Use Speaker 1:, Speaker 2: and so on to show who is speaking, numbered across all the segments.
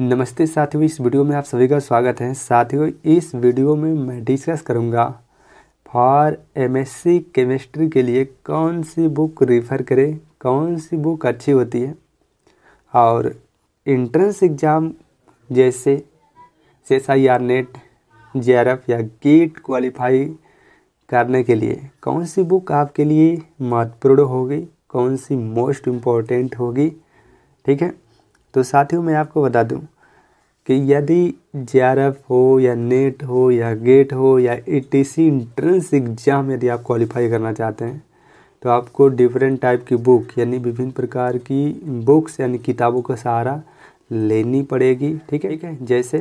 Speaker 1: नमस्ते साथियों, इस वीडियो में आप सभी का स्वागत है। साथियों, इस वीडियो में मैं डिस्कस करूंगा फॉर एमएससी केमिस्ट्री के लिए कौन सी बुक रेफ़र करें, कौन सी बुक अच्छी होती है, और एंट्रेंस एग्ज़ाम जैसे SIR नेट, JRF या गेट क्वालिफाई करने के लिए कौन सी बुक आपके लिए महत्वपूर्ण होगी, कौन सी मोस्ट इम्पोर्टेंट होगी। ठीक है, तो साथियों मैं आपको बता दूं कि यदि JRF हो या नेट हो या गेट हो या ETC एंट्रेंस एग्ज़ाम यदि आप क्वालिफाई करना चाहते हैं तो आपको डिफरेंट टाइप की बुक यानी विभिन्न प्रकार की बुक्स यानी किताबों का सहारा लेनी पड़ेगी। ठीक है, जैसे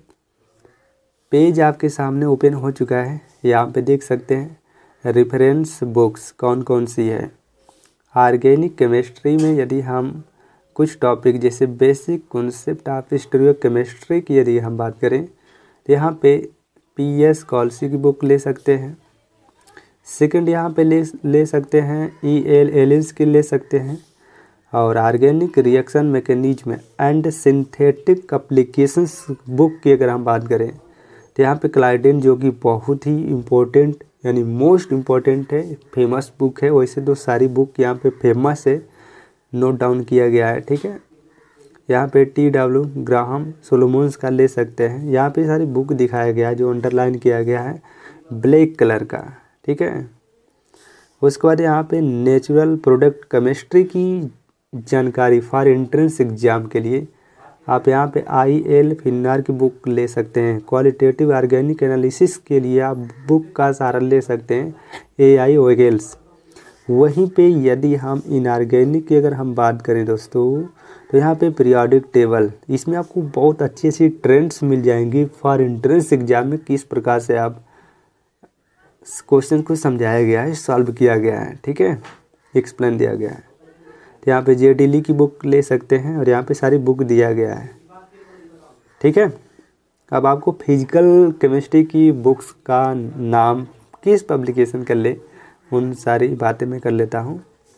Speaker 1: पेज आपके सामने ओपन हो चुका है, यहाँ पे देख सकते हैं रेफरेंस बुक्स कौन कौन सी है। ऑर्गेनिक केमिस्ट्री में यदि हम कुछ टॉपिक जैसे बेसिक कॉन्सेप्ट ऑफ स्टीरियोकेमिस्ट्री की यदि हम बात करें तो यहाँ पे PS कॉल्सी की बुक ले सकते हैं। सेकंड यहाँ पे ले सकते हैं EL एलिस की ले सकते हैं। और organic reaction mechanism and synthetic applications book की अगर हम बात करें तो यहाँ पे क्लाइडेन, जो कि बहुत ही इम्पोर्टेंट यानी मोस्ट इम्पोर्टेंट है, फेमस बुक है। वैसे तो सारी बुक यहाँ पे फेमस है, नोट डाउन किया गया है। ठीक है, यहाँ पे TW ग्राहम सोलोमोन्स का ले सकते हैं। यहाँ पे सारी बुक दिखाया गया है जो अंडरलाइन किया गया है ब्लैक कलर का। ठीक है, उसके बाद यहाँ पे नेचुरल प्रोडक्ट केमिस्ट्री की जानकारी फॉर एंट्रेंस एग्जाम के लिए आप यहाँ पे IL फिन्नार की बुक ले सकते हैं। क्वालिटेटिव ऑर्गेनिक एनालिसिस के लिए आप बुक का सहारा ले सकते हैं AI ओगेल्स। वहीं पे यदि हम इनऑर्गेनिक की अगर हम बात करें दोस्तों तो यहाँ पे पीरियोडिक टेबल, इसमें आपको बहुत अच्छी अच्छी ट्रेंड्स मिल जाएंगी फॉर एंट्रेंस एग्जाम में, किस प्रकार से आप क्वेश्चन को समझाया गया है, सॉल्व किया गया है। ठीक है, एक्सप्लेन दिया गया है। तो यहाँ पे JDL की बुक ले सकते हैं और यहाँ पे सारी बुक दिया गया है। ठीक है, अब आपको फिजिकल केमिस्ट्री की बुक्स का नाम किस पब्लिकेशन कर ले, उन सारी बातें मैं कर लेता हूँ।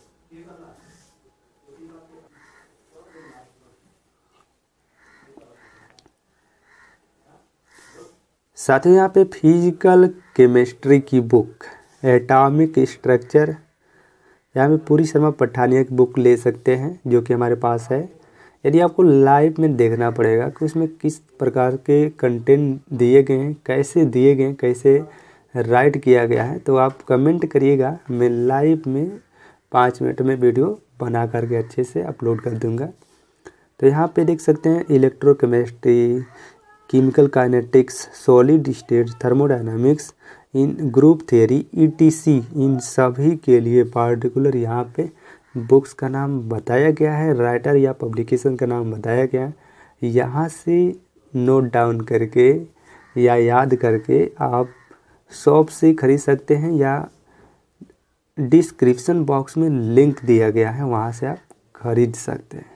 Speaker 1: साथियों, यहाँ पे फिजिकल केमिस्ट्री की बुक एटॉमिक स्ट्रक्चर, यहाँ पे पूरी शर्मा पठानिया की बुक ले सकते हैं जो कि हमारे पास है। यदि आपको लाइव में देखना पड़ेगा कि उसमें किस प्रकार के कंटेंट दिए गए हैं, कैसे दिए गए हैं, कैसे राइट किया गया है, तो आप कमेंट करिएगा। मैं लाइव में 5 मिनट में वीडियो बना करके अच्छे से अपलोड कर दूंगा। तो यहाँ पे देख सकते हैं electrochemistry, chemical kinetics, solid state, thermodynamics, इन ग्रुप थ्योरी, ETC, इन सभी के लिए पार्टिकुलर यहाँ पे बुक्स का नाम बताया गया है, राइटर या पब्लिकेशन का नाम बताया गया है। यहाँ से नोट डाउन करके या याद करके आप शॉप से खरीद सकते हैं या डिस्क्रिप्शन बॉक्स में लिंक दिया गया है, वहाँ से आप खरीद सकते हैं।